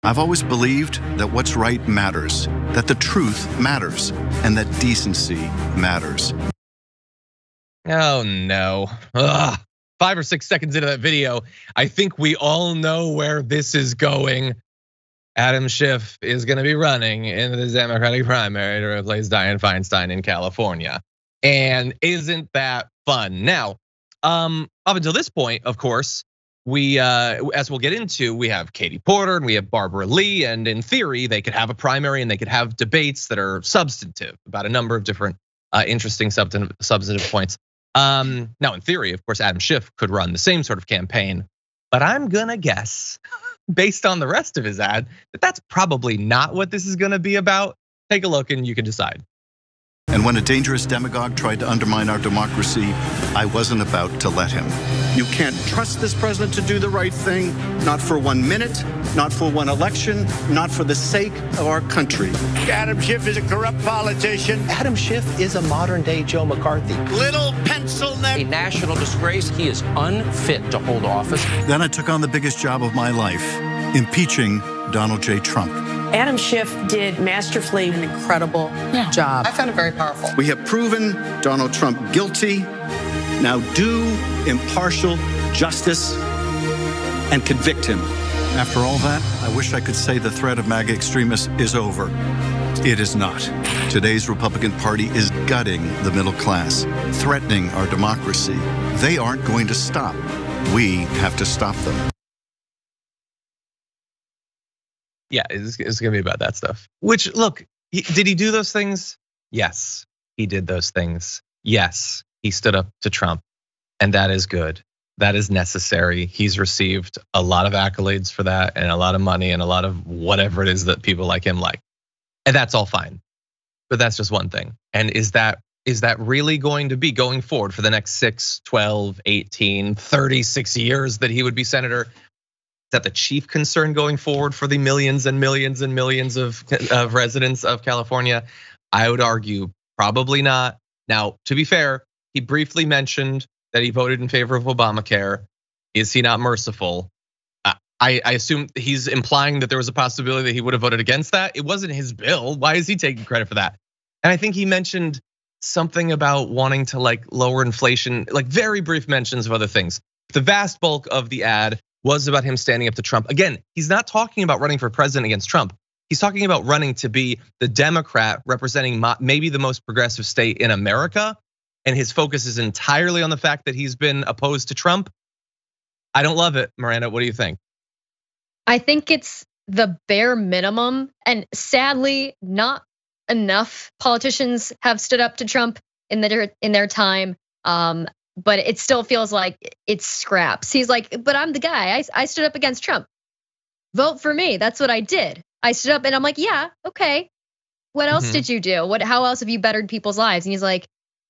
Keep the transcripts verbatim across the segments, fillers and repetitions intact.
I've always believed that what's right matters, that the truth matters, and that decency matters. Oh no. Ugh. Five or six seconds into that video, I think we all know where this is going. Adam Schiff is gonna be running in the Democratic primary to replace Dianne Feinstein in California. And isn't that fun? Now, um, up until this point, of course, we, uh, as we'll get into, we have Katie Porter and we have Barbara Lee, and in theory, they could have a primary and they could have debates that are substantive about a number of different uh, interesting substantive, substantive points. Um, now, in theory, of course, Adam Schiff could run the same sort of campaign, but I'm gonna guess, based on the rest of his ad, that that's probably not what this is gonna be about. Take a look and you can decide. And when a dangerous demagogue tried to undermine our democracy, I wasn't about to let him. You can't trust this president to do the right thing, not for one minute, not for one election, not for the sake of our country. Adam Schiff is a corrupt politician. Adam Schiff is a modern day Joe McCarthy. Little pencil neck. A national disgrace. He is unfit to hold office. Then I took on the biggest job of my life, impeaching Donald J. Trump. Adam Schiff did masterfully an incredible yeah. job. I found it very powerful. We have proven Donald Trump guilty. Now do impartial justice and convict him. After all that, I wish I could say the threat of MAGA extremists is over. It is not. Today's Republican Party is gutting the middle class, threatening our democracy. They aren't going to stop. We have to stop them. Yeah, it's, it's gonna be about that stuff. Which, look, he, did he do those things? Yes, he did those things. Yes, he stood up to Trump, and that is good. That is necessary. He's received a lot of accolades for that, and a lot of money, and a lot of whatever it is that people like him like. And that's all fine. But that's just one thing. And is that is that really going to be going forward for the next six, twelve, eighteen, thirty-six years that he would be senator? Is that the chief concern going forward for the millions and millions and millions of, of residents of California? I would argue probably not. Now, to be fair, he briefly mentioned that he voted in favor of Obamacare. Is he not merciful? I, I assume he's implying that there was a possibility that he would have voted against that. It wasn't his bill. Why is he taking credit for that? And I think he mentioned something about wanting to like lower inflation, like very brief mentions of other things. The vast bulk of the ad was about him standing up to Trump. Again, he's not talking about running for president against Trump. He's talking about running to be the Democrat representing maybe the most progressive state in America. And his focus is entirely on the fact that he's been opposed to Trump. I don't love it. Miranda, what do you think? I think it's the bare minimum. And sadly, not enough politicians have stood up to Trump in their in their time. Um, But it still feels like it's scraps. He's like, but I'm the guy. I, I stood up against Trump. Vote for me. That's what I did. I stood up and I'm like, yeah, okay. What else mm-hmm. did you do? What? How else have you bettered people's lives? And he's like,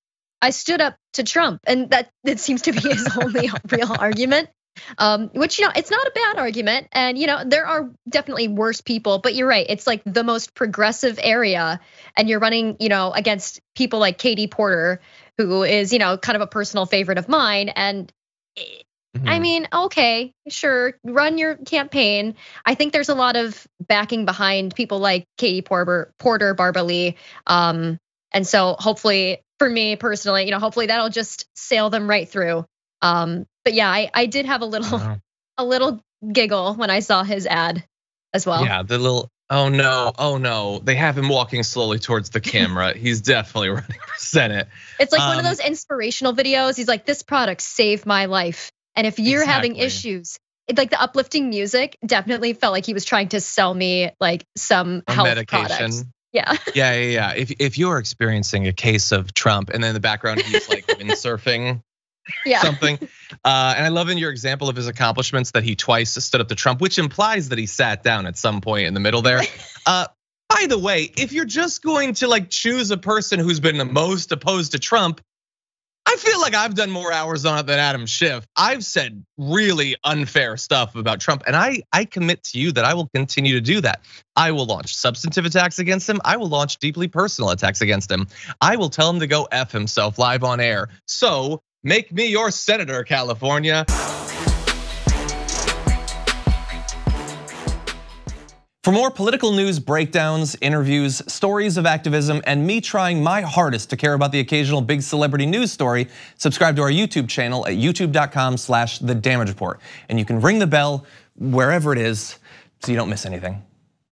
I stood up to Trump, and that that seems to be his only real argument. Um, which, you know, it's not a bad argument, and you know there are definitely worse people. But you're right. It's like the most progressive area, and you're running, you know, against people like Katie Porter, who is, you know, kind of a personal favorite of mine. And mm-hmm. I mean, okay, sure, run your campaign. I think there's a lot of backing behind people like Katie Porter, Porter, Barbara Lee. Um, and so hopefully, for me personally, you know, hopefully that'll just sail them right through. Um, but yeah, I, I did have a little, uh-huh. a little giggle when I saw his ad as well. Yeah, the little. Oh no, oh no. They have him walking slowly towards the camera. He's definitely running for Senate. It's like um, one of those inspirational videos. He's like, this product saved my life. And if you're exactly. having issues, it, like the uplifting music definitely felt like he was trying to sell me like some a health medication. products. Yeah. Yeah, yeah, yeah. If if you're experiencing a case of Trump, and then in the background he's like windsurfing. Yeah. Something. Uh, and I love in your example of his accomplishments that he twice stood up to Trump, which implies that he sat down at some point in the middle there. Uh, by the way, if you're just going to like choose a person who's been the most opposed to Trump, I feel like I've done more hours on it than Adam Schiff. I've said really unfair stuff about Trump, and I, I commit to you that I will continue to do that. I will launch substantive attacks against him. I will launch deeply personal attacks against him. I will tell him to go F himself live on air. So make me your senator, California. For more political news breakdowns, interviews, stories of activism, and me trying my hardest to care about the occasional big celebrity news story, subscribe to our YouTube channel at youtube dot com slash the damage report. And you can ring the bell wherever it is so you don't miss anything.